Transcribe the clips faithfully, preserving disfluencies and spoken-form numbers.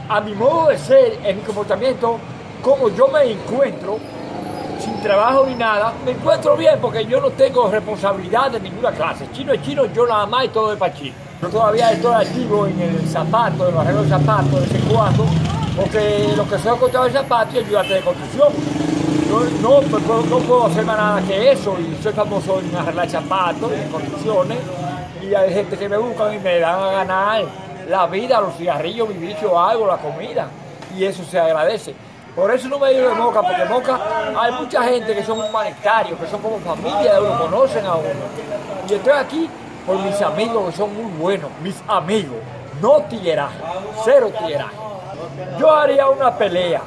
a mi modo de ser, en mi comportamiento, como yo me encuentro, sin trabajo ni nada, me encuentro bien porque yo no tengo responsabilidad de ninguna clase. Chino es chino, yo nada más y todo es para chino. Yo todavía estoy activo en el zapato, en los arreglos de zapatos de vez en cuando, porque lo que soy contado de zapatos es ayudante de construcción. Yo no, no, no puedo hacer más nada que eso, y soy famoso en arreglar zapatos, en construcciones, y hay gente que me busca y me dan a ganar la vida, los cigarrillos, mi bicho, algo, la comida, y eso se agradece. Por eso no me digo de Moca, porque en Moca hay mucha gente que son humanitarios, que son como familia de uno, conocen a uno. Y estoy aquí por mis amigos que son muy buenos, mis amigos, no tigueraje, cero tigueraje. Yo haría una pelea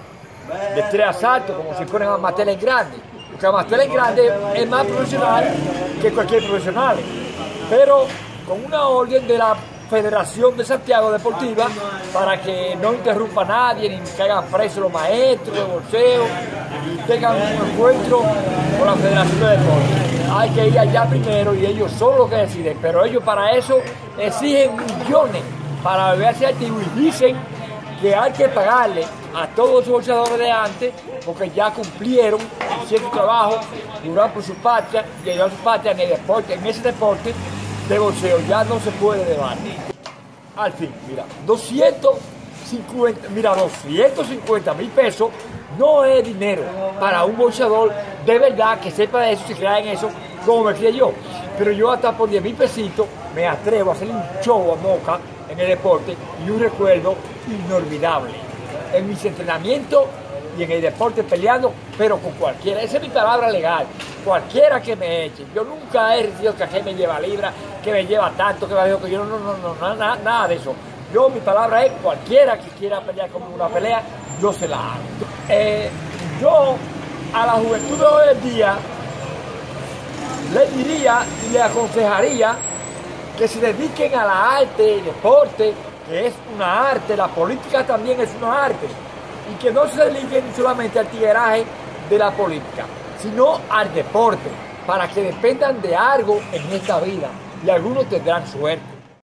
de tres asaltos, como si fueran amateles grandes, porque amateles grandes es más profesional que cualquier profesional, pero con una orden de la Federación de Santiago Deportiva para que no interrumpa a nadie, ni que hagan presos los maestros de bolseo y tengan un encuentro con la Federación de Deportes. Hay que ir allá primero y ellos son los que deciden, pero ellos para eso exigen millones para volverse activos y dicen que hay que pagarle a todos los boxeadores de antes porque ya cumplieron cierto trabajo, duraron por su patria y ayudaron a su patria en el deporte, en ese deporte de boxeo. Ya no se puede debatir. Al fin, mira, doscientos cincuenta, mira, doscientos cincuenta mil pesos no es dinero para un boxeador de verdad que sepa de eso, se crea en eso, como me crié yo. Pero yo hasta por diez mil pesitos me atrevo a hacer un show a Moca en el deporte y un recuerdo inolvidable en mis entrenamientos y en el deporte peleando, pero con cualquiera. Esa es mi palabra legal. Cualquiera que me eche. Yo nunca he recibido que a me lleva libra, que me lleva tanto, que me dijo que yo no, no, no, no, nada, nada de eso. Yo, mi palabra es cualquiera que quiera pelear conmigo una pelea, yo se la hago. Eh, yo a la juventud de hoy en día le diría y le aconsejaría que se dediquen a la arte, el deporte, que es una arte, la política también es una arte, y que no se dediquen solamente al tigueraje de la política, sino al deporte, para que dependan de algo en esta vida, y algunos tendrán suerte.